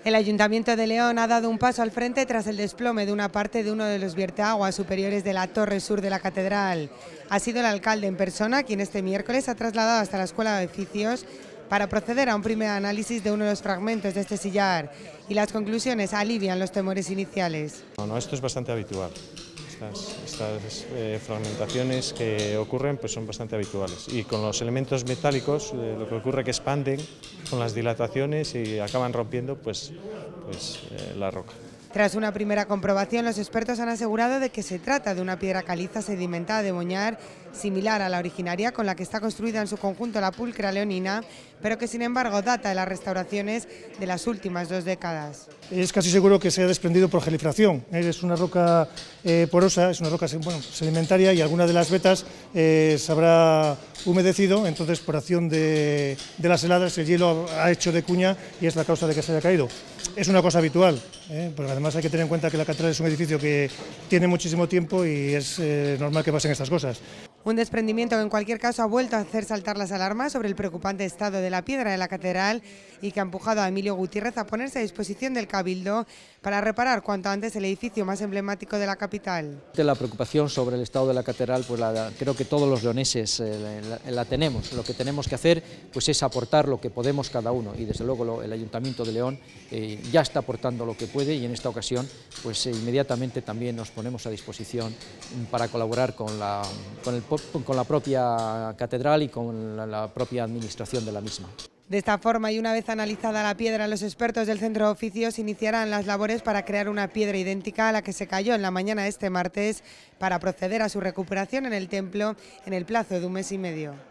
El Ayuntamiento de León ha dado un paso al frente tras el desplome de una parte de uno de los vierteaguas superiores de la torre sur de la catedral. Ha sido el alcalde en persona quien este miércoles ha trasladado hasta la Escuela de Oficios para proceder a un primer análisis de uno de los fragmentos de este sillar, y las conclusiones alivian los temores iniciales. Esto es bastante habitual. Estas fragmentaciones que ocurren pues son bastante habituales, y con los elementos metálicos lo que ocurre es que expanden con las dilataciones y acaban rompiendo la roca. Tras una primera comprobación, los expertos han asegurado de que se trata de una piedra caliza sedimentada de Boñar, similar a la originaria con la que está construida en su conjunto la pulcra leonina, pero que sin embargo data de las restauraciones de las últimas 2 décadas. Es casi seguro que se ha desprendido por gelifración. Es una roca porosa, es una roca sedimentaria, y alguna de las vetas se habrá humedecido, entonces por acción de las heladas el hielo ha hecho de cuña y es la causa de que se haya caído. Es una cosa habitual, porque además hay que tener en cuenta que la catedral es un edificio que tiene muchísimo tiempo y es normal que pasen estas cosas. Un desprendimiento que en cualquier caso ha vuelto a hacer saltar las alarmas sobre el preocupante estado de la piedra de la catedral y que ha empujado a Emilio Gutiérrez a ponerse a disposición del Cabildo para reparar cuanto antes el edificio más emblemático de la capital. La preocupación sobre el estado de la catedral, pues creo que todos los leoneses la tenemos. Lo que tenemos que hacer pues es aportar lo que podemos cada uno, y desde luego el Ayuntamiento de León ya está aportando lo que puede, y en esta ocasión pues inmediatamente también nos ponemos a disposición para colaborar con la propia catedral y con la propia administración de la misma. De esta forma, y una vez analizada la piedra, los expertos del Centro de Oficios iniciarán las labores para crear una piedra idéntica a la que se cayó en la mañana de este martes, para proceder a su recuperación en el templo en el plazo de 1 mes y medio.